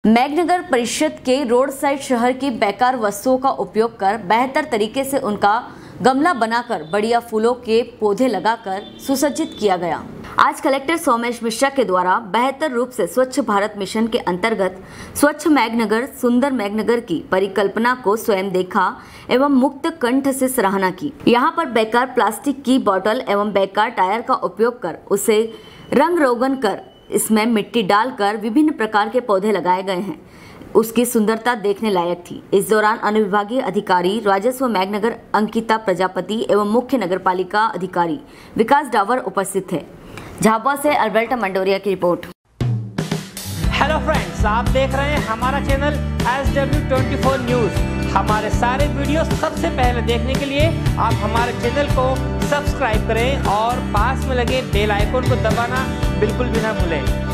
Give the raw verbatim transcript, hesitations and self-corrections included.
मैघनगर परिषद के road side शहर की बेकार वस्तुओं का उपयोग कर बेहतर तरीके से उनका गमला बनाकर बढ़िया फूलों के पौधे लगाकर सुसज्जित किया गया। आज कलेक्टर सोमेश मिश्रा के द्वारा बेहतर रूप से स्वच्छ भारत मिशन के अंतर्गत स्वच्छ मैघनगर सुंदर मैघनगर की परिकल्पना को स्वयं देखा एवं मुक्त कंठ से सराहना की। यहाँ पर बेकार प्लास्टिक की बोतल एवं बेकार टायर का उपयोग कर उसे रंग रोगन कर इसमें मिट्टी डालकर विभिन्न प्रकार के पौधे लगाए गए हैं। उसकी सुंदरता देखने लायक थी। इस दौरान अनुविभागीय अधिकारी राजस्व मैघनगर अंकिता प्रजापति एवं मुख्य नगरपालिका अधिकारी विकास डावर उपस्थित थे। झाबुआ से अल्बर्टा मंडोरिया की रिपोर्ट। हेलो फ्रेंड्स, आप देख रहे हैं हमारा channel S W twenty four news. हमारे सारे वीडियो सबसे पहले देखने के लिए आप हमारे चैनल को सब्सक्राइब करें और पास में लगे बेल आइकन को दबाना बिल्कुल भी ना भूलें।